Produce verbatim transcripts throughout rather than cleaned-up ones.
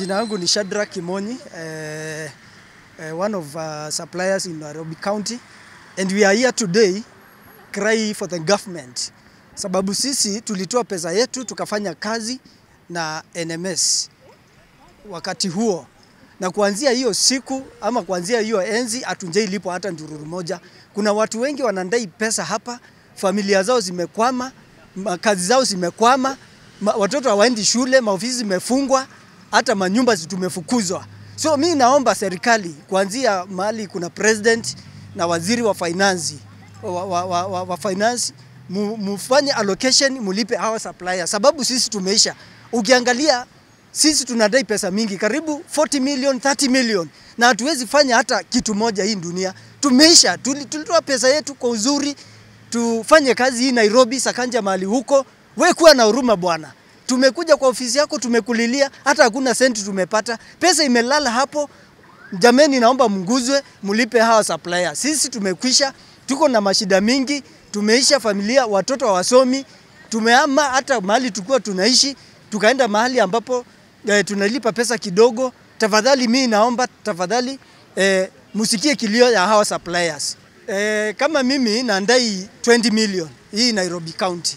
Majina yangu ni Shadrack Kimonyi, uh, uh, one of uh, suppliers in Nairobi County, and we are here today cry for the government. Sababu sisi tulitoa pesa yetu tukafanya kazi na N M S wakati huo, na kuanzia hiyo siku ama kuanzia hiyo enzi hatunjai lipo hata ndururu moja. Kuna watu wengi wanadai pesa hapa, familia zao zimekwama, kazi zao zimekwama, watoto hawaendi shule, maofisi zimefungwa, hata manyumba tumefukuzwa. So mimi naomba serikali kuanzia mahali kuna president na waziri wa finance wa, wa, wa, wa, wa finance mufanye allocation, mulipe hawa supplier, sababu sisi tumeisha. Ukiangalia sisi tunadai pesa mingi, karibu forty million, thirty million, na hatuwezi fanya hata kitu moja hii dunia. Tumeisha, tulitoa pesa yetu kwa uzuri, tufanye kazi hii Nairobi, Sakanja mahali huko. Wewe kuwa na huruma bwana. Tumekuja kwa ofisi yako, tumekulilia, hata hakuna senti tumepata. Pesa imelala hapo. Jameni, naomba mnguzwe, mulipe hawa supplier. Sisi tumekwisha, tuko na mashida mingi, tumeisha, familia, watoto hawasomi, tumehama hata mahali tulikuwa tunaishi, tukaenda mahali ambapo eh, tunalipa pesa kidogo. Tafadhali mimi naomba, tafadhali eh, musikie kilio ya hawa suppliers. Eh, kama mimi naandai twenty million hii Nairobi County.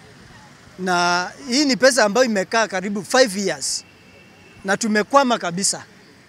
Na hii ni pesa ambayo imekaa karibu five years. Na tumekwama kabisa.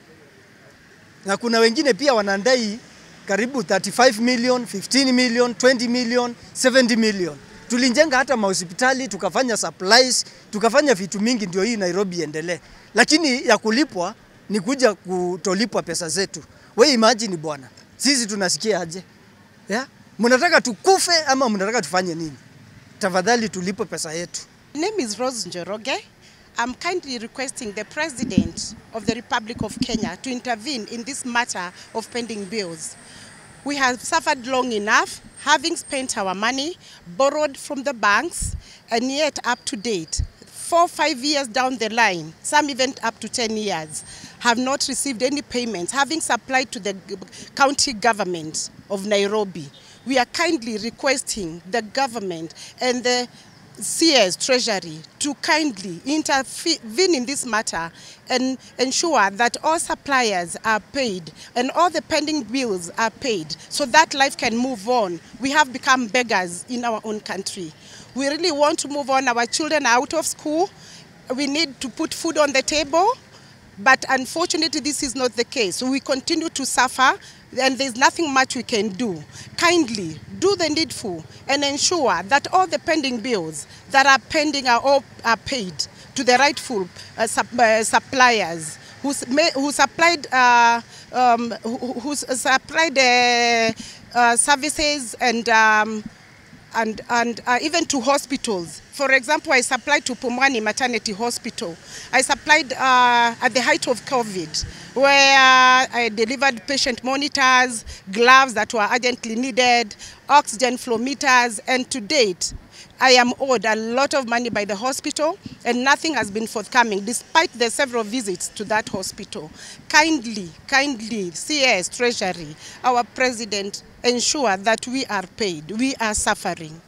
Na kuna wengine pia wanandai karibu thirty-five million, fifteen million, twenty million, seventy million. Tulinjenga hata mahospitali, tukafanya supplies, tukafanya vitu mingi ndio hii Nairobi endelee. Lakini ya kulipwa ni kuja kutolipwa pesa zetu. Wewe imagine bwana, sisi tunasikia aje? Yeah? Mnataka tukufe ama mnataka tufanye nini? Tafadhali tulipo pesa yetu. My name is Rose Njoroge. I'm kindly requesting the President of the Republic of Kenya to intervene in this matter of pending bills. We have suffered long enough, having spent our money, borrowed from the banks, and yet up to date, four, five years down the line, some even up to ten years, have not received any payments, having supplied to the county government of Nairobi. We are kindly requesting the government and the C S Treasury to kindly intervene in this matter and ensure that all suppliers are paid and all the pending bills are paid so that life can move on. We have become beggars in our own country. We really want to move on. Our children are out of school. We need to put food on the table. But unfortunately, this is not the case. So we continue to suffer, and there's nothing much we can do. Kindly do the needful and ensure that all the pending bills that are pending are all are paid to the rightful uh, sup uh, suppliers who, who supplied uh, um, who, who supplied uh, uh, services and um, and and uh, even to hospitals. For example, I supplied to Pumwani Maternity Hospital. I supplied uh, at the height of COVID, where I delivered patient monitors, gloves that were urgently needed, oxygen flow meters, and to date, I am owed a lot of money by the hospital, and nothing has been forthcoming, despite the several visits to that hospital. Kindly, kindly, C S Treasury, our President, ensure that we are paid. We are suffering.